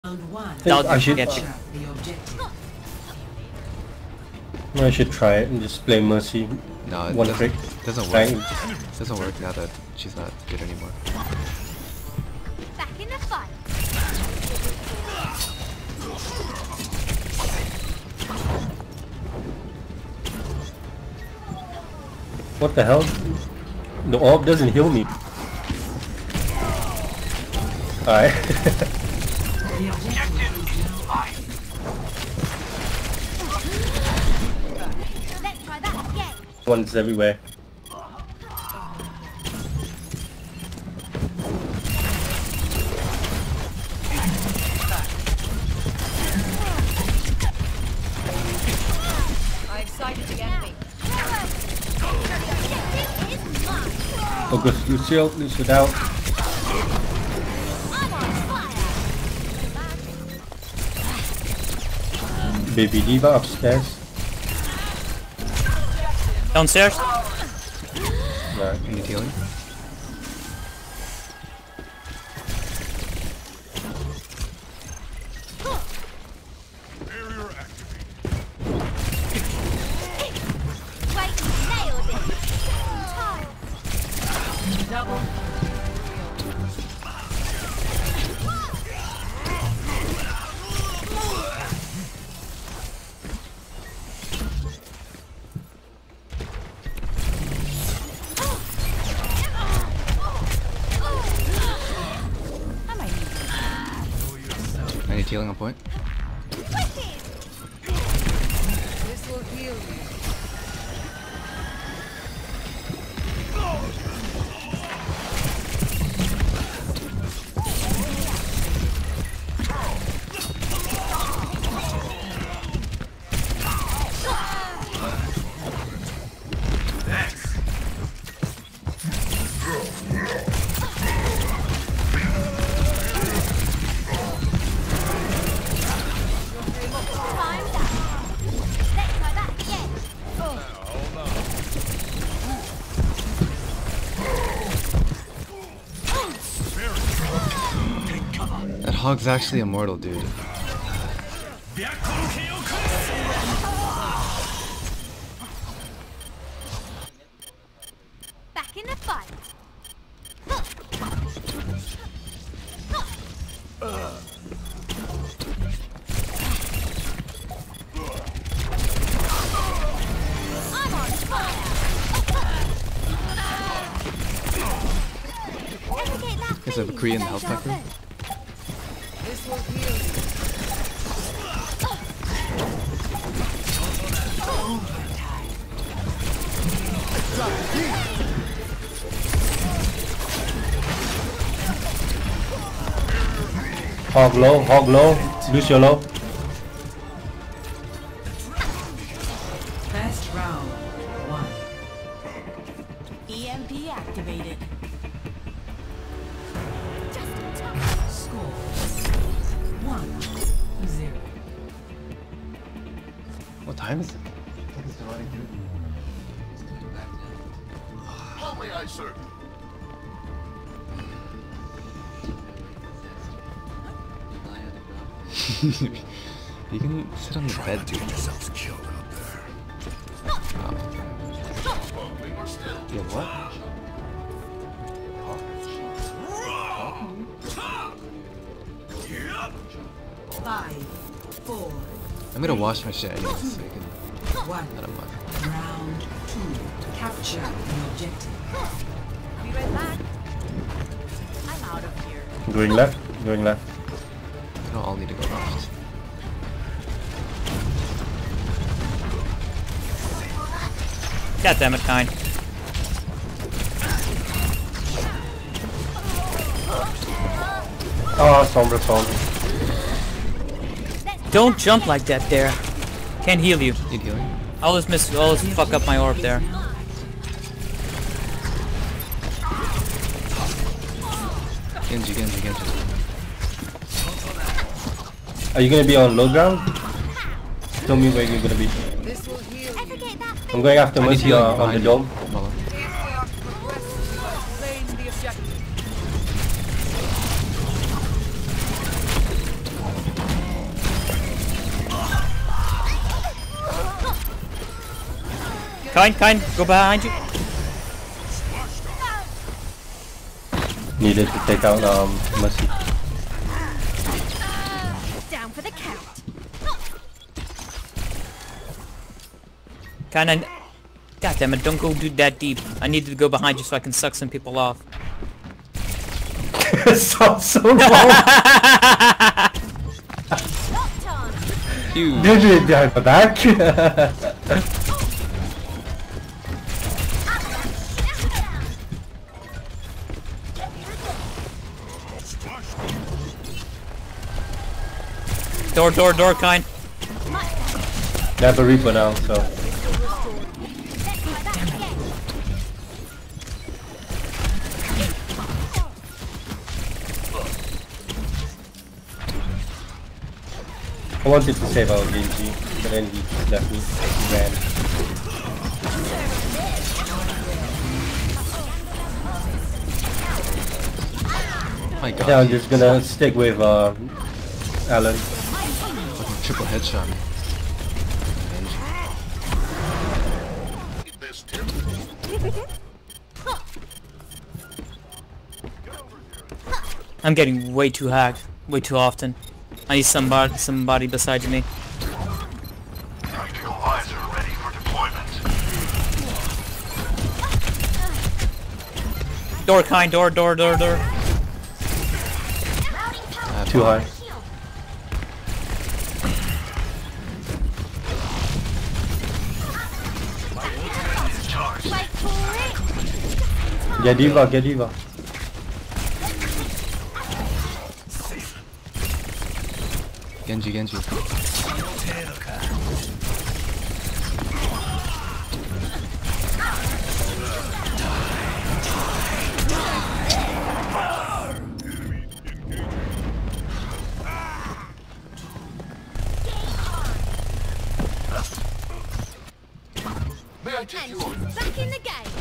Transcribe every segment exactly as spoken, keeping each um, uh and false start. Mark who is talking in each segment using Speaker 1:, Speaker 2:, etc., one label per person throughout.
Speaker 1: Down,
Speaker 2: I should.
Speaker 1: get you.
Speaker 2: I should try it and just play Mercy.
Speaker 3: No, it
Speaker 2: one
Speaker 3: doesn't,
Speaker 2: trick.
Speaker 3: doesn't work.
Speaker 2: Bang.
Speaker 3: It doesn't work now that she's not good anymore.
Speaker 4: Back in the fight.
Speaker 2: What the hell? The orb doesn't heal me. Alright.
Speaker 4: Let's try that again.
Speaker 2: One's everywhere.
Speaker 4: I excited to get me.
Speaker 2: Focus, Lucio, Lucio down.
Speaker 4: I'm on fire.
Speaker 2: Baby Diva upstairs.
Speaker 1: Downstairs.
Speaker 2: Right.
Speaker 3: You need healing?
Speaker 4: Wait, nailed it. Double.
Speaker 3: I need healing on point.
Speaker 4: This will heal you. Time's up. Let's try that again.
Speaker 3: That hog's actually immortal, dude.
Speaker 4: Back in the fight. I'm on fire. Navigate that
Speaker 3: Is it a
Speaker 4: feeling
Speaker 3: Korean
Speaker 4: of
Speaker 3: health
Speaker 4: deja
Speaker 3: packer?
Speaker 4: vu. This will heal you.
Speaker 2: Hog low, hog low, Lucio low.
Speaker 5: Best round one.
Speaker 6: E M P activated.
Speaker 4: Just in time.
Speaker 5: Score one zero.
Speaker 3: What time is it?
Speaker 7: How may I serve?
Speaker 3: You can sit on the bed, dude.
Speaker 7: Yourselves killed out there. Smoking or still?
Speaker 3: Yeah, what?
Speaker 5: Five, four,
Speaker 3: I'm gonna wash my shit anyway, so you can
Speaker 5: one.
Speaker 3: let him mind.
Speaker 5: Round two. Capture the objective.
Speaker 4: I'll be right back. I'm out of here.
Speaker 2: Going left, going left.
Speaker 3: We don't all need to go left.
Speaker 1: God damn it, Kine.
Speaker 2: Oh, Sombra, Sombra.
Speaker 1: Don't jump like that there. Can't heal you.
Speaker 3: Need healing?
Speaker 1: I always miss, always fuck up my orb there.
Speaker 3: Genji, Genji, Genji.
Speaker 2: Are you gonna be on low ground? Tell me where you're gonna be.
Speaker 4: This will heal you. Navigate that
Speaker 2: I'm
Speaker 4: feeling.
Speaker 2: going after
Speaker 3: I need
Speaker 2: Mercy
Speaker 3: healing
Speaker 2: uh, on the
Speaker 3: behind you,
Speaker 2: dome.
Speaker 3: Mala.
Speaker 4: Claim the objective.
Speaker 1: Kind, kind, go behind you.
Speaker 2: Needed to take out um Mercy.
Speaker 4: Down for the count.
Speaker 1: Kinda. God damn it! Don't go do that deep. I need to go behind you so I can suck some people off.
Speaker 2: so so long.
Speaker 4: Locked on.
Speaker 3: Huge.
Speaker 2: Did you die for that?
Speaker 1: Door, door, door, kind.
Speaker 2: They have a Reaper now, so. I wanted to save our Genji, but then he left me. He ran.
Speaker 3: My god.
Speaker 2: Yeah, I'm just gonna stick with uh, Alan.
Speaker 3: Fucking triple headshot me.
Speaker 7: This tip.
Speaker 1: I'm getting way too hacked, way too often. I need somebody, somebody beside me.
Speaker 7: Tactical visor ready for deployment.
Speaker 1: Door, kind, door, door, door, door.
Speaker 3: Ah,
Speaker 2: Too high.
Speaker 4: Wait for it.
Speaker 2: Get Diva, get Diva.
Speaker 3: Genji, Genji.
Speaker 7: May I take
Speaker 4: And
Speaker 7: you on?
Speaker 4: she's back in the game.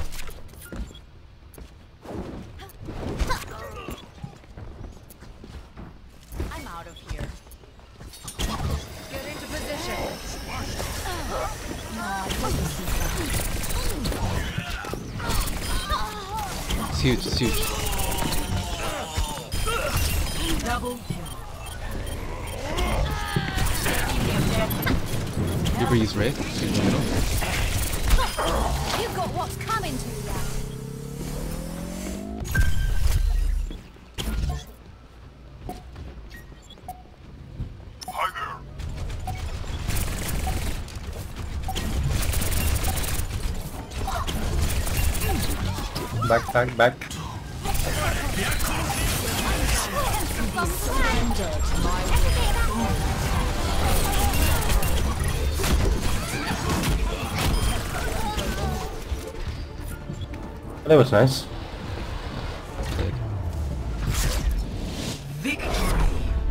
Speaker 4: I'm out of here. Get into position.
Speaker 3: It's huge, it's huge.
Speaker 5: Double kill.
Speaker 3: Reaper use Wraith. He's in the middle.
Speaker 4: You've got what's coming to you.
Speaker 7: Hi there.
Speaker 2: Back, back, back. That was nice.
Speaker 3: Big.
Speaker 5: Victory.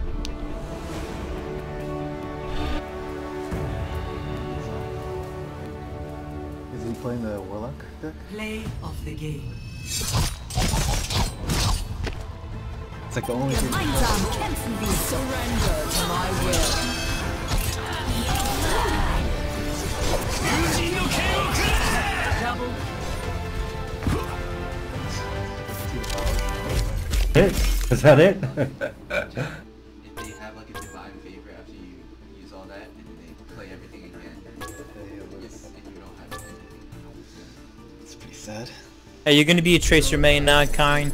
Speaker 8: Is he playing the Warlock deck?
Speaker 5: Play of the game.
Speaker 8: It's like the only thing.
Speaker 5: Surrender to my will. Double.
Speaker 2: Hit? Is that it?
Speaker 9: If they have like a divine favor after you use all that, and they play everything again, yes, if you don't have anything.
Speaker 8: It's pretty sad.
Speaker 1: Hey, you're gonna be a Tracer main now, kind.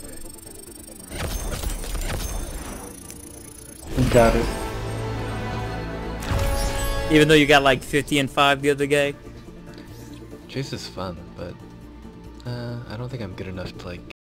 Speaker 2: Got it.
Speaker 1: Even though you got like fifty and five the other day.
Speaker 3: Chase is fun, but uh, I don't think I'm good enough to play